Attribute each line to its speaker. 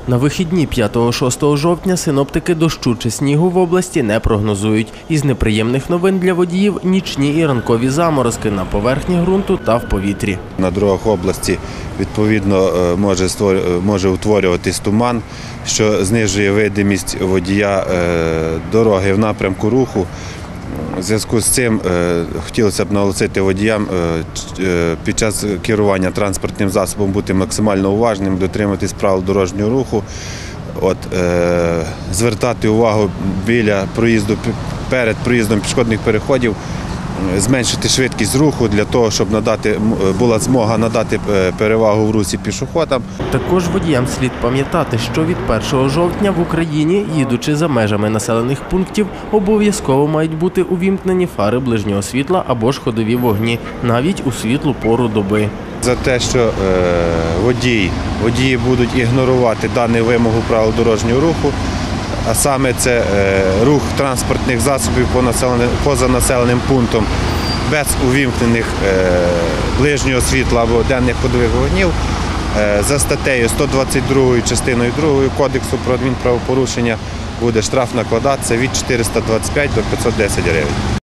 Speaker 1: На вихідні 5-6 жовтня синоптики дощу чи снігу в області не прогнозують. Із неприємних новин для водіїв – нічні і ранкові заморозки на поверхні ґрунту та в повітрі.
Speaker 2: На дорогах області, відповідно, може утворюватись туман, що знижує видимість водія дороги в напрямку руху. У зв'язку з цим хотілося б наголосити водіям під час керування транспортним засобом бути максимально уважним, дотримуватись правил дорожнього руху, звертати увагу перед проїздом пішохідних переходів, зменшити швидкість руху для того, щоб була змога надати перевагу в русі пішоходам.
Speaker 1: Також водіям слід пам'ятати, що від 1 жовтня в Україні, їдучи за межами населених пунктів, обов'язково мають бути увімкнені фари ближнього світла або ж ходові вогні, навіть у світлу пору доби.
Speaker 2: За те, що водії будуть ігнорувати дану вимогу правил дорожнього руху, а саме це рух транспортних засобів поза населеним пунктом без увімкнених ближнього світла або денних ходових вогнів, за статтею 122 частиною 2 Кодексу про адмінправопорушення буде штраф накладатися від 425 до 510 гривень.